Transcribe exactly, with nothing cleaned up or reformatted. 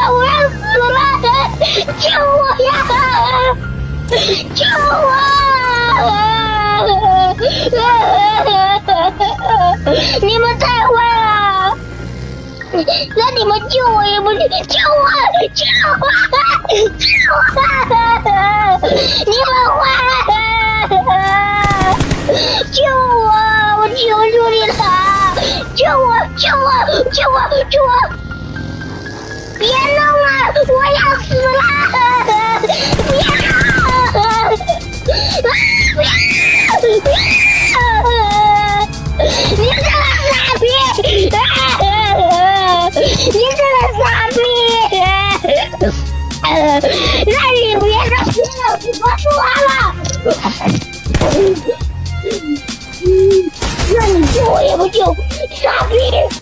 我要死了！救我呀！救我！你们太坏了！那你们救我也不救我，救我，救我！你们坏！救我！我求求你了！救我！救我！救我！救我！别弄了！我要死了！不要！不要！不要！你这个傻逼！你这个傻逼！那你别说了，我说完了。那你救我也不救，傻逼！